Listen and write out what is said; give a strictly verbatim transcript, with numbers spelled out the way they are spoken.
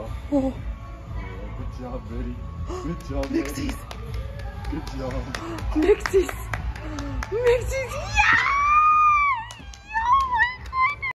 Oh. Oh, good job, Betty. Good job, Betty. Mixies. Good job. Mixies. Mixies.